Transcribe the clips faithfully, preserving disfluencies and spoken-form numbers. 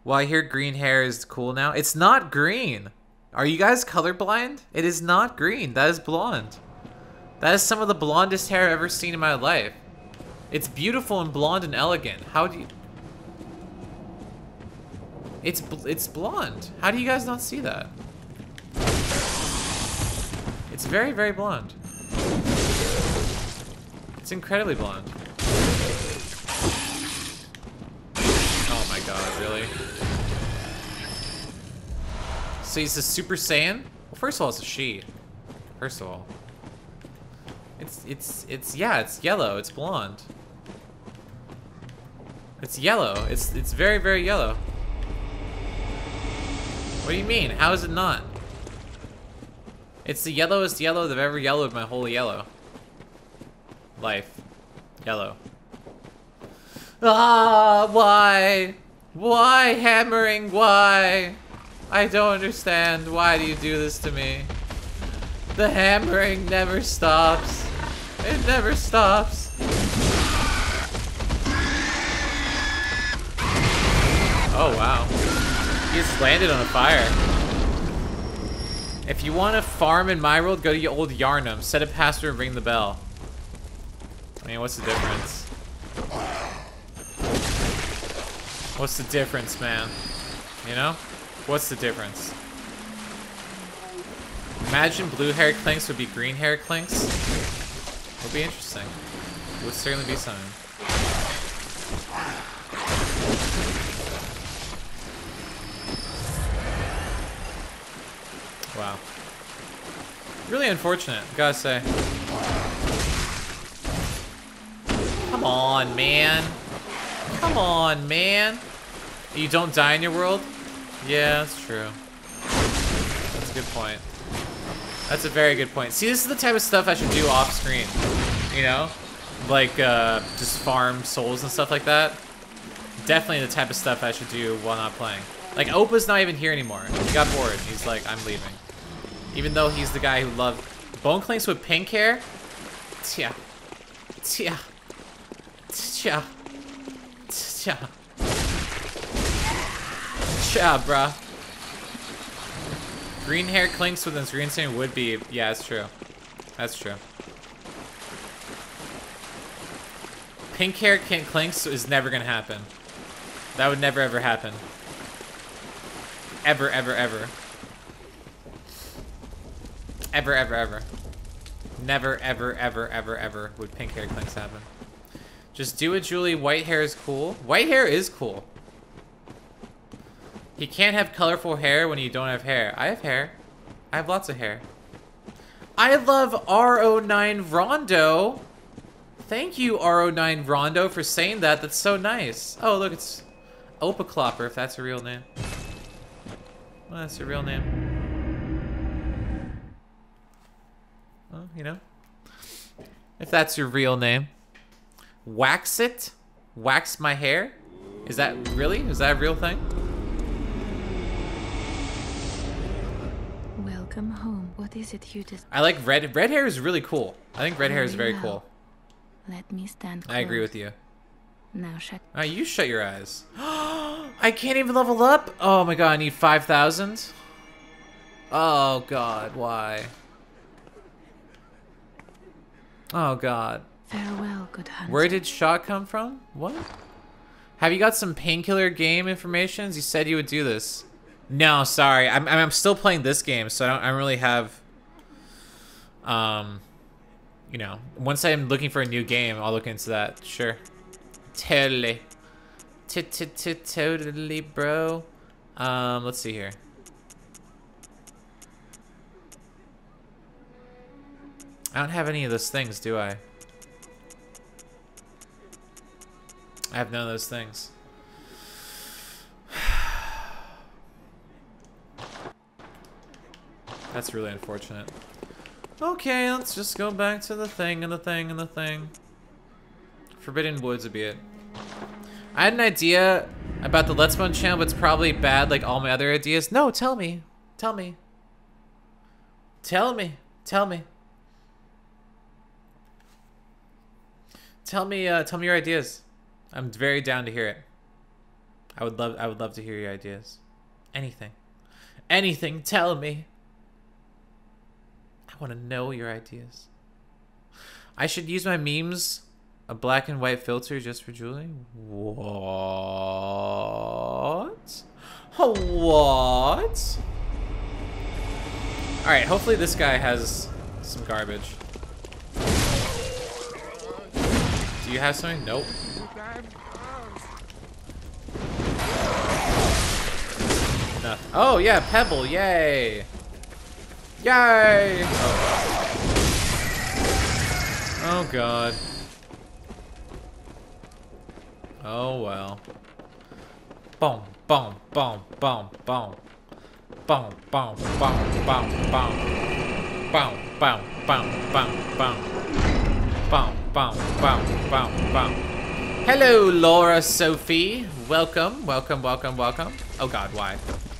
Well, I hear green hair is cool now. It's not green. Are you guys colorblind? It is not green. That is blonde. That is some of the blondest hair I've ever seen in my life. It's beautiful and blonde and elegant. How do you... It's it's blonde. How do you guys not see that? It's very, very blonde. It's incredibly blonde. Oh my god, really? So he's a Super Saiyan? Well, first of all, it's a she. First of all. It's, it's, it's, yeah, it's yellow. It's blonde. It's yellow. It's, it's very, very yellow. What do you mean? How is it not? It's the yellowest yellow that I've ever yellowed my whole yellow life. Yellow. Ah, why? Why hammering? Why? I don't understand. Why do you do this to me? The hammering never stops. It never stops. Oh, wow. He just landed on a fire. If you want to farm in my world, go to your old Yarnum. Set a password and ring the bell. I mean, what's the difference? What's the difference, man? You know? What's the difference? Imagine blue hair clinks would be green hair clinks. Would be interesting. Would certainly be something. Wow. Really unfortunate, gotta say. Come on, man. Come on, man. You don't die in your world? Yeah, that's true. That's a good point. That's a very good point. See, this is the type of stuff I should do off screen. You know? Like, uh, just farm souls and stuff like that. Definitely the type of stuff I should do while not playing. Like, Opa's not even here anymore. He got bored. He's like, I'm leaving. Even though he's the guy who loved Bone Clinks with pink hair. Tia. Tia. Tia. Tia. Tia, bruh. Green hair clinks with this green stain would be, yeah, that's true. That's true. Pink hair can't clinks is never gonna happen. That would never ever happen. Ever, ever, ever. Ever, ever, ever. Never, ever, ever, ever, ever would pink hair clinks happen. Just do it, Julie. White hair is cool. White hair is cool. You can't have colorful hair when you don't have hair. I have hair. I have lots of hair. I love R O nine Rondo. Thank you, R O nine Rondo, for saying that. That's so nice. Oh, look, it's Opa Clopper, if that's a real name. Well, that's a real name. Well, you know. If that's your real name. Wax it? Wax my hair? Is that really? Is that a real thing? Welcome home. What is it you just... I like red. Red hair is really cool. I think red hair is very Very cool. well. Let me stand close. I agree with you. Now shut... Ah, you shut your eyes. I can't even level up? Oh my god, I need five thousand? Oh god, why? Oh god. Farewell, good hunter. Where did shot come from? What? Have you got some painkiller game informations? You said you would do this. No, sorry. I'm, I'm still playing this game, so I don't, I don't really have... Um, you know, once I'm looking for a new game, I'll look into that. Sure. Totally. Totally, bro. Um, let's see here. I don't have any of those things, do I? I have none of those things. That's really unfortunate. Okay, let's just go back to the thing and the thing and the thing. Forbidden Woods would be it. I had an idea about the Let's Bone channel, but it's probably bad like all my other ideas. No, tell me. Tell me. Tell me. Tell me. Tell me, uh, tell me your ideas. I'm very down to hear it. I would love I would love to hear your ideas. Anything. Anything, tell me. I want to know your ideas. I should use my memes, a black and white filter just for Julie? What? What? Alright, hopefully this guy has some garbage. Do you have something? Nope. Nothing. Oh yeah, Pebble, yay! Yay! Oh, oh god. Oh well. Boom, boom, boom, boom, boom. Boom, boom, boom, boom, boom. Boom, boom, boom, boom, boom. Boom, boom, boom, boom, boom. Hello, Laura Sophie. Welcome, welcome, welcome, welcome. Oh god, why?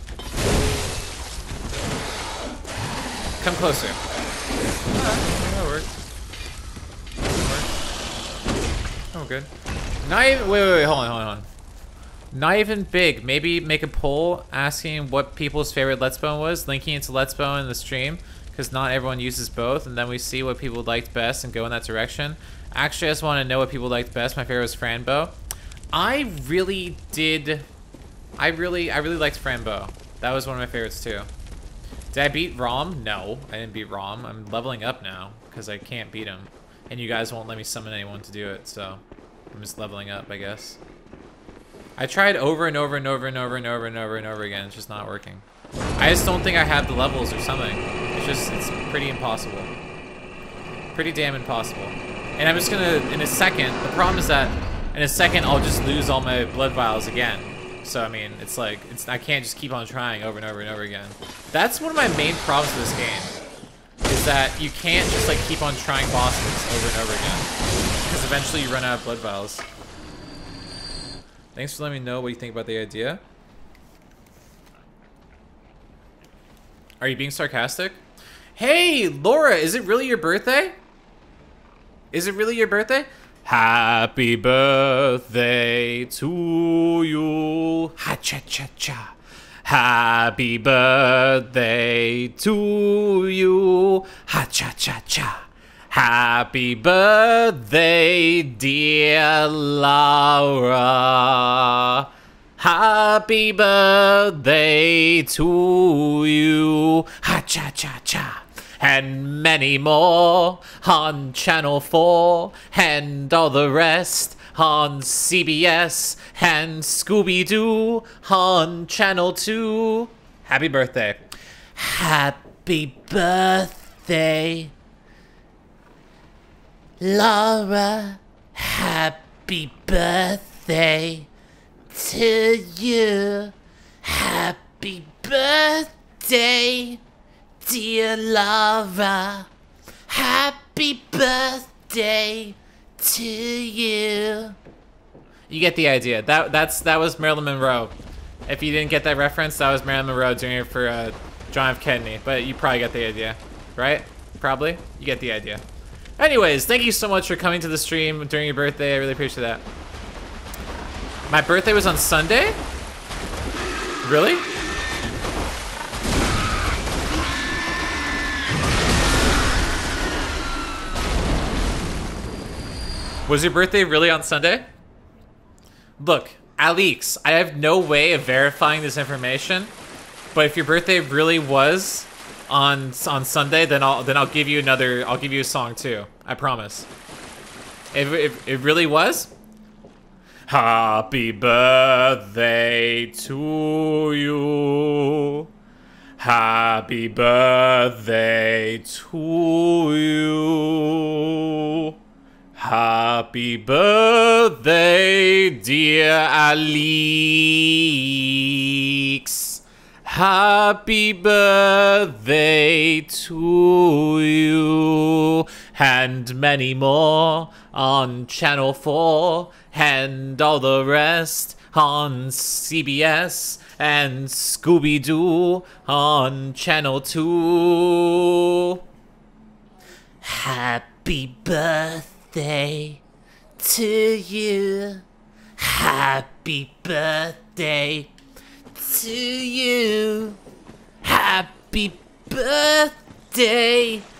Come closer. Alright, that worked. That worked. Oh, good. Not even. Wait, wait, wait. Hold on, hold on, hold on. Not even big. Maybe make a poll asking what people's favorite Let's Bone was, linking it to Let's Bone in the stream, because not everyone uses both, and then we see what people liked best and go in that direction. Actually, I just want to know what people liked best. My favorite was Franbo. I really did. I really, I really liked Franbo. That was one of my favorites too. Did I beat Rom? No, I didn't beat Rom. I'm leveling up now because I can't beat him. And you guys won't let me summon anyone to do it, so I'm just leveling up, I guess. I tried over and over and over and over and over and over and over again. It's just not working. I just don't think I have the levels or something. It's just, it's pretty impossible. Pretty damn impossible. And I'm just gonna, in a second, the problem is that in a second I'll just lose all my blood vials again. So I mean, it's like, it's I can't just keep on trying over and over and over again. That's one of my main problems with this game, is that you can't just like keep on trying bosses over and over again, because eventually you run out of blood vials. Thanks for letting me know what you think about the idea. Are you being sarcastic? Hey, Laura, is it really your birthday? Is it really your birthday? Happy birthday to you. Ha cha cha cha. Happy birthday to you. Ha cha cha cha. Happy birthday, dear Laura. Happy birthday to you. Ha cha cha cha. And many more on Channel four, and all the rest on C B S, and Scooby-Doo on Channel two. Happy birthday. Happy birthday, Laura. Happy birthday to you. Happy birthday, dear Laura. Happy birthday to you. You get the idea. That that's that was Marilyn Monroe. If you didn't get that reference, that was Marilyn Monroe doing it for uh, John F. Kennedy. But you probably get the idea, right? Probably. You get the idea. Anyways, thank you so much for coming to the stream during your birthday. I really appreciate that. My birthday was on Sunday? Really? Was your birthday really on Sunday? Look, Alix, I have no way of verifying this information, but if your birthday really was on on Sunday, then I'll then I'll give you another. I'll give you a song too. I promise. If if it really was. Happy birthday to you. Happy birthday to you. Happy birthday, dear Alix. Happy birthday to you. And many more on Channel four, and all the rest on C B S, and Scooby-Doo on Channel two. Happy birthday to you. Happy birthday to you. Happy birthday,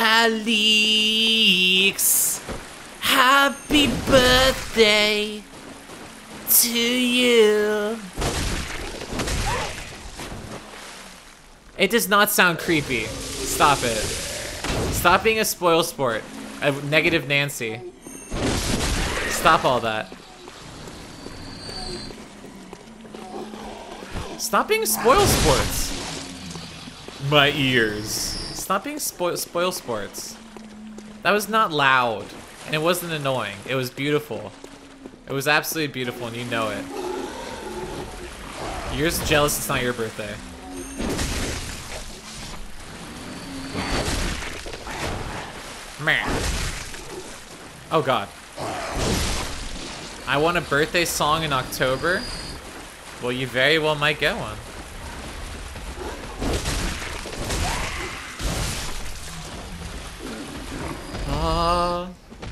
Alex. Happy birthday to you. It does not sound creepy. Stop it. Stop being a spoil sport. A negative Nancy. Stop all that. Stop being spoil sports. My ears. Stop being spoil spoil sports. That was not loud. And it wasn't annoying. It was beautiful. It was absolutely beautiful and you know it. You're just jealous it's not your birthday. Man. Oh god. I want a birthday song in October? Well, you very well might get one. Uh...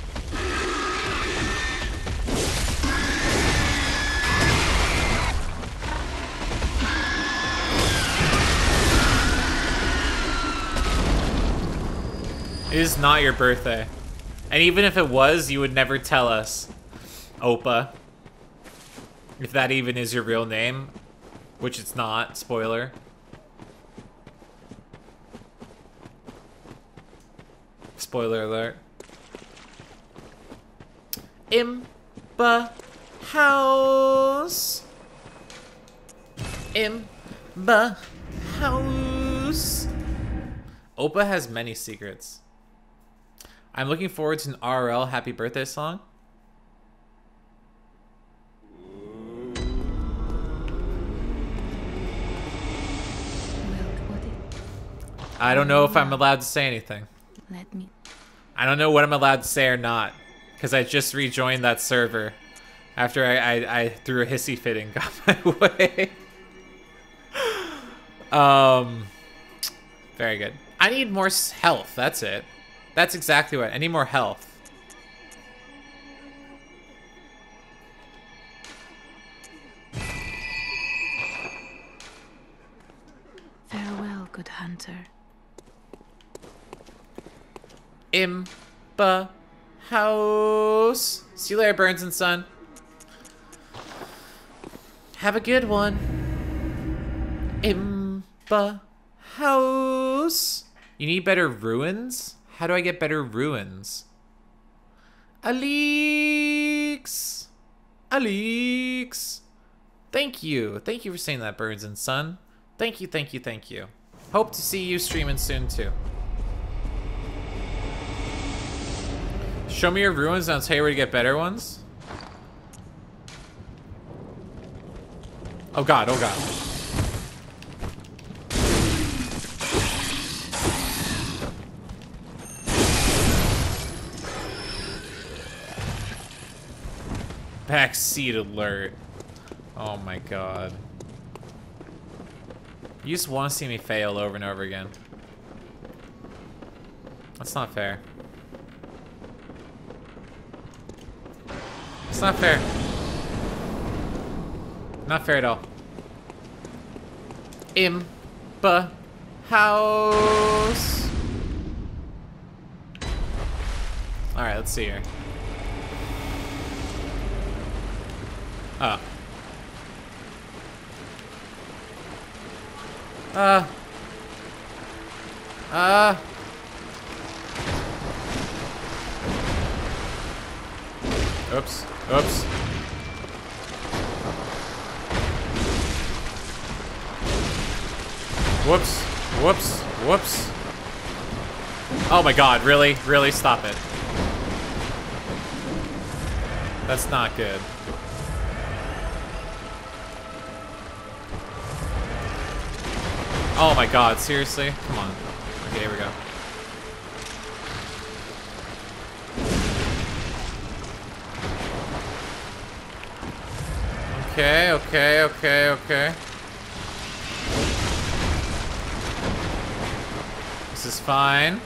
It is not your birthday. And even if it was, you would never tell us. Opa. If that even is your real name. Which it's not. Spoiler. Spoiler alert. Imba House. Imba House. Opa has many secrets. I'm looking forward to an R L happy birthday song. I don't know if I'm allowed to say anything. Let me. I don't know what I'm allowed to say or not. Because I just rejoined that server. After I, I, I threw a hissy fit and got my way. um, Very good. I need more health, that's it. That's exactly what, I need more health. Farewell, good hunter. Imba House. See you later, Burns and Son. Have a good one. Imba House. You need better ruins? How do I get better ruins? Alex! Alex! Thank you. Thank you for saying that, Burns and Son. Thank you, thank you, thank you. Hope to see you streaming soon, too. Show me your ruins and I'll tell you where to get better ones. Oh god, oh god. Backseat alert. Oh my god. You just want to see me fail over and over again. That's not fair. It's not fair. Not fair at all. Imba House. Alright, let's see here. Oh. Uh. Uh. Oops. Oops. Whoops. Whoops. Whoops. Oh my god, really? Really? Stop it. That's not good. Oh my god, seriously? Come on. Okay, here we go. Okay, okay, okay, okay. This is fine.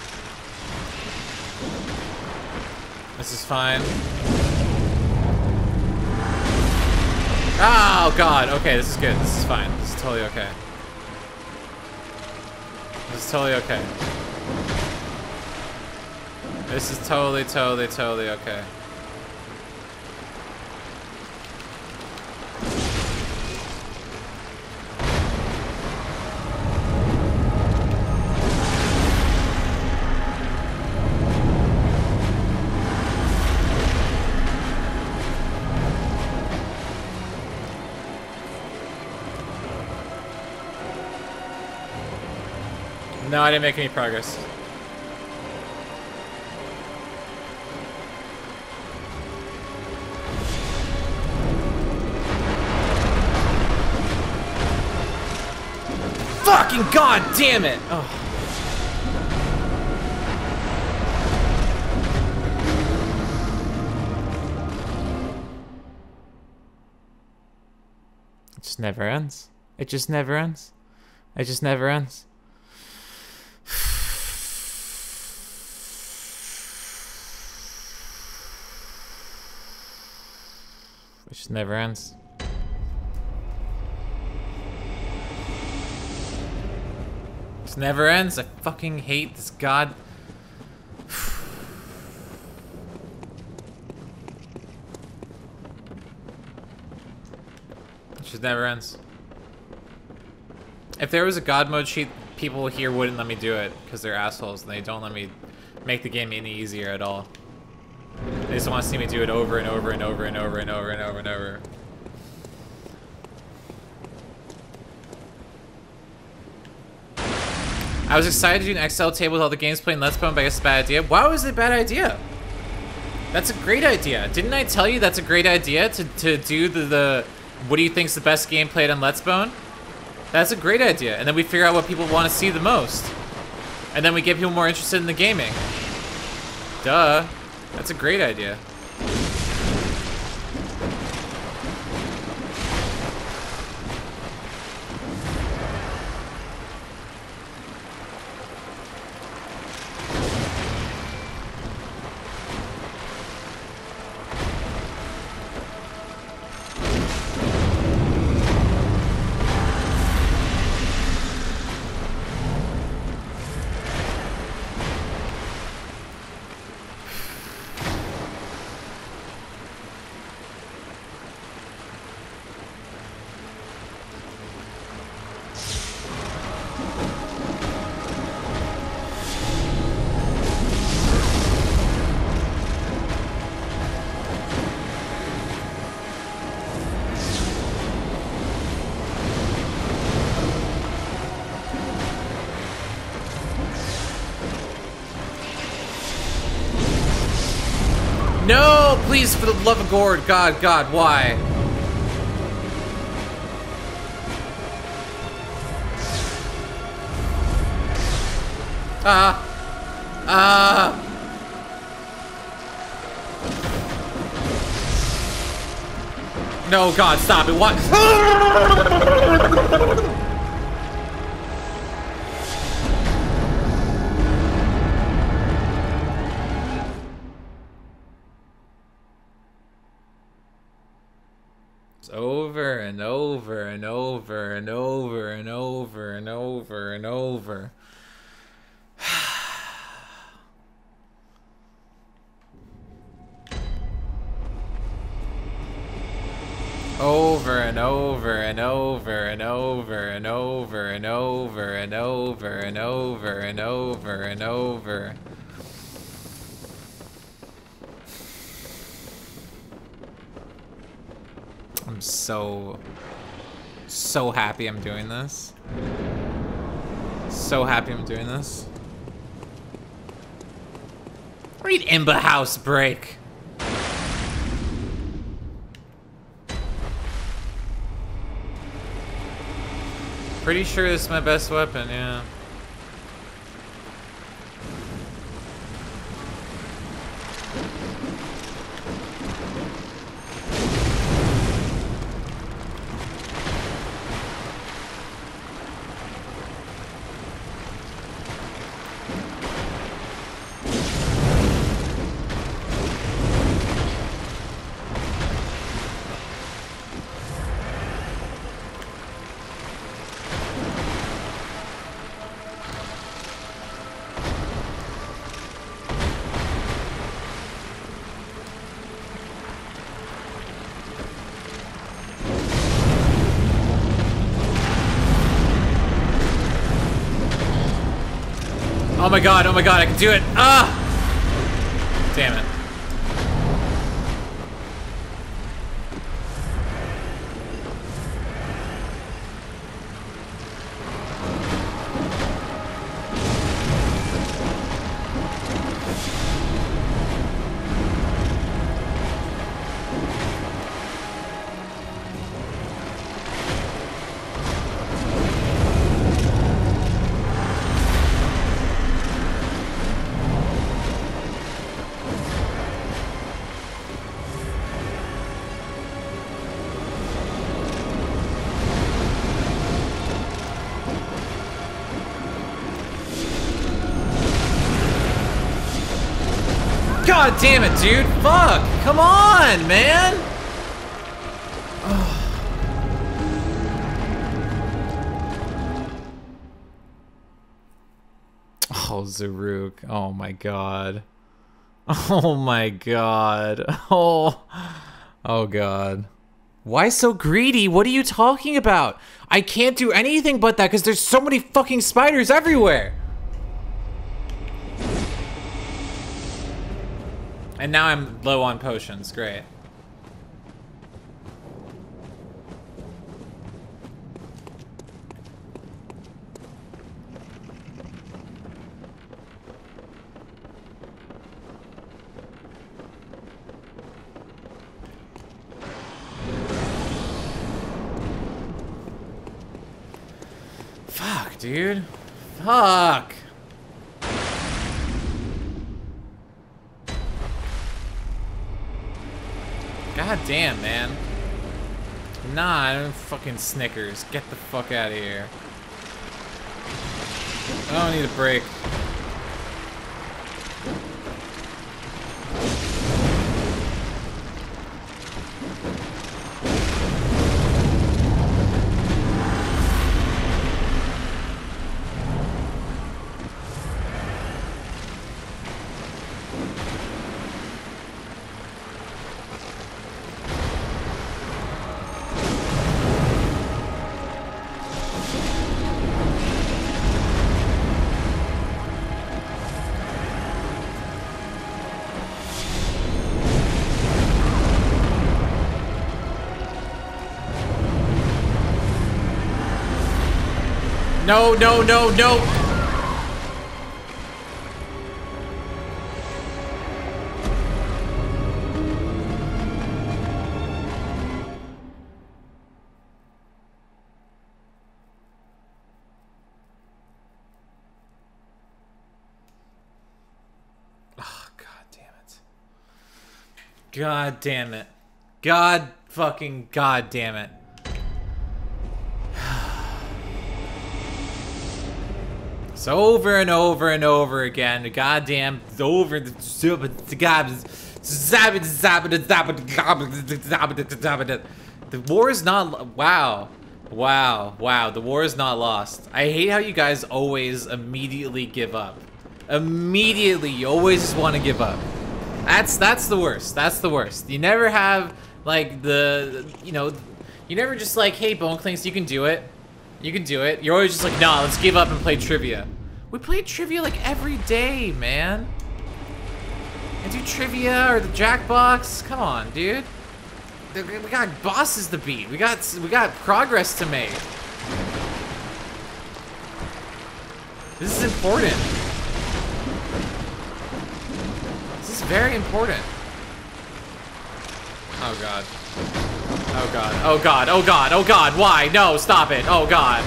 This is fine. Oh god, okay, this is good. This is fine. This is totally okay. This is totally okay. This is totally, totally, totally okay. No, I didn't make any progress. Fucking god damn it! Oh. It just never ends. It just never ends. It just never ends. It just never ends. This never ends. I fucking hate this god. It just never ends. If there was a god mode cheat, people here wouldn't let me do it because they're assholes and they don't let me make the game any easier at all. They just want to see me do it over and over and over and over and over and over and over. I was excited to do an Excel table with all the games played in Let's Bone, but I guess it's a bad idea. Why was it a bad idea? That's a great idea. Didn't I tell you that's a great idea to, to do the, the what do you think's the best game played on Let's Bone? That's a great idea. And then we figure out what people want to see the most. And then we get people more interested in the gaming. Duh. That's a great idea. No, please, for the love of God, God, God, why? Ah. Uh, ah. Uh. No, God, stop it. What? Over and over and over and over and over and over and over. Over and over and over and over and over and over and over and over and over and over. I'm so, so happy I'm doing this. So happy I'm doing this. Read Imba House Break. Pretty sure this is my best weapon, yeah. Oh my god, oh my god, I can do it. Ah! Damn it. God damn it, dude. Fuck. Come on, man. Oh, Zaruk. Oh my god. Oh my god. Oh. Oh god. Why so greedy? What are you talking about? I can't do anything but that because there's so many fucking spiders everywhere. And now I'm low on potions. Great. Fuck, dude. Fuck. God damn, man. Nah, I don't fucking Snickers. Get the fuck out of here. I don't need a break. No, no, no, no. Oh, god damn it. God damn it. God fucking god damn it. So over and over and over again, the goddamn over the the war is not wow. Wow, wow, the war is not lost. I hate how you guys always immediately give up. Immediately, you always just want to give up. That's that's the worst. That's the worst. You never have like the you know, you never just like, hey Bone Clinks, you can do it. You can do it. You're always just like, nah, let's give up and play trivia. We play trivia like every day, man. And do trivia or the Jackbox. Come on, dude. We got bosses to beat. We got we got progress to make. This is important. This is very important. Oh god. Oh god, oh god, oh god, oh god, why? No, stop it, oh god.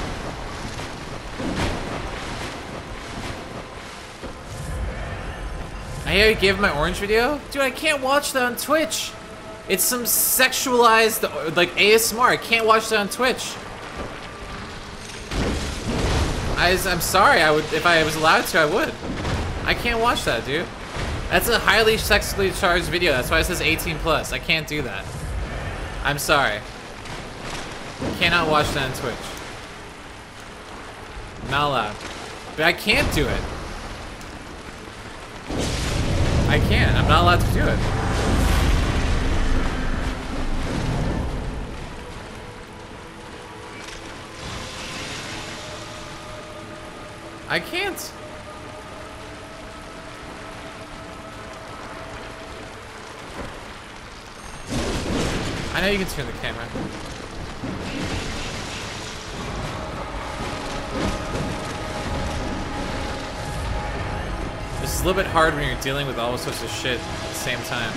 I hear you gave my orange video? Dude, I can't watch that on Twitch. It's some sexualized, like, A S M R. I can't watch that on Twitch. I, I'm sorry, I would, if I was allowed to, I would. I can't watch that, dude. That's a highly sexually charged video, that's why it says eighteen plus. I can't do that. I'm sorry. Cannot watch that on Twitch. Not allowed. But I can't do it. I can't. I'm not allowed to do it. I can't. I know you can turn the camera. This is a little bit hard when you're dealing with all sorts of shit at the same time.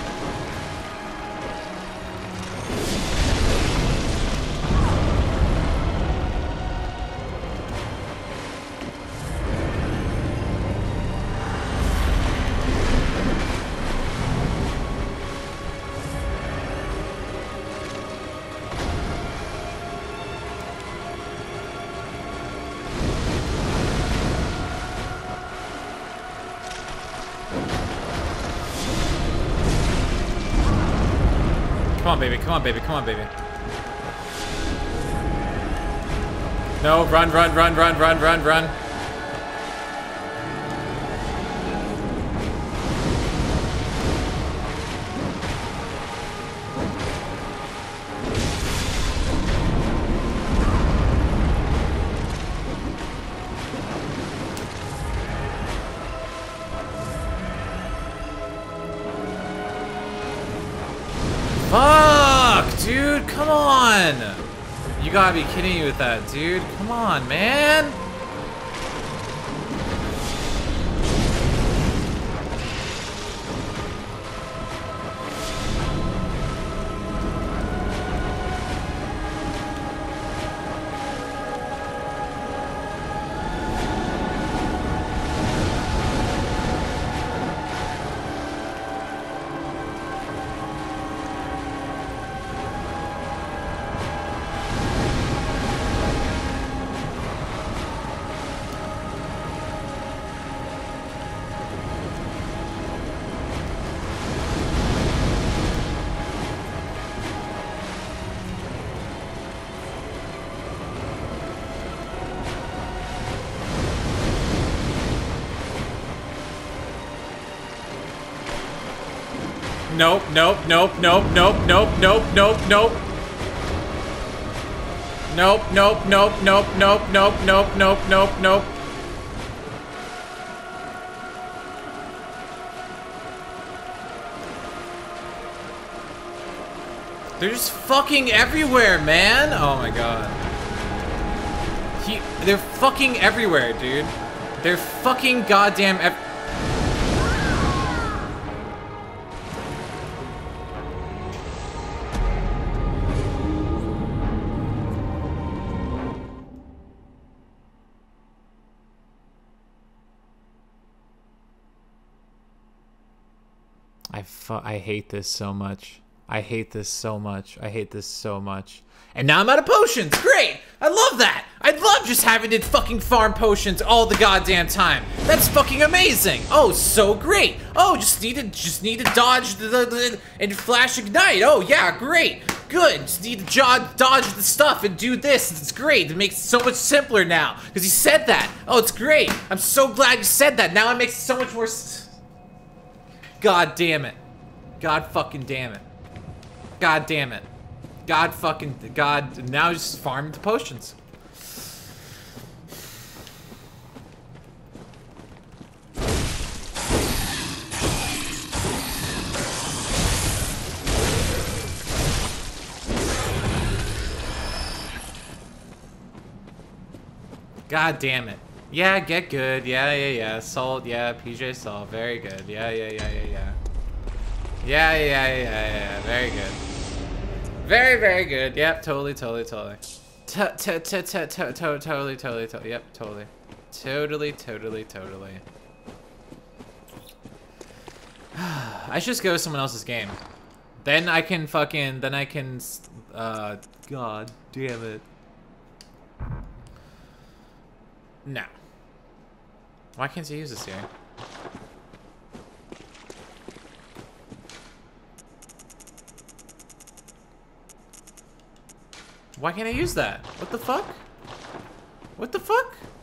Come on, baby. Come on, baby. Come on, baby. No, run, run, run, run, run, run, run. Fuck, dude, come on. You gotta be kidding me with that, dude. Come on, man. Nope, nope, nope, nope, nope, nope, nope, nope, nope. Nope, nope, nope, nope, nope, nope, nope, nope, nope, nope. They're just fucking everywhere, man. Oh my god. He, they're fucking everywhere, dude. They're fucking goddamn ev- I fu- I hate this so much. I hate this so much. I hate this so much. And now I'm out of potions. Great. I love that. I love just having to fucking farm potions all the goddamn time. That's fucking amazing. Oh, so great. Oh, just need to just need to dodge the, the, the and flash ignite. Oh yeah, great. Good. Just need to jo- dodge the stuff and do this. It's great. It makes it so much simpler now because you said that. Oh, it's great. I'm so glad you said that. Now it makes it so much more. S God damn it. God fucking damn it. God damn it. God fucking, God, now just farm the potions. God damn it. Yeah, get good. Yeah, yeah, yeah. Salt, yeah. P J Salt. Very good. Yeah, yeah, yeah, yeah, yeah. Yeah, yeah, yeah, yeah, yeah. Very good. Very, very good. Yep, totally, totally, totally. Totally, totally, totally. Yep, totally. Totally, totally, totally. I should just go to someone else's game. Then I can fucking, then I can, uh, God damn it. No. Why can't you use this here? Why can't I use that? What the fuck? What the fuck?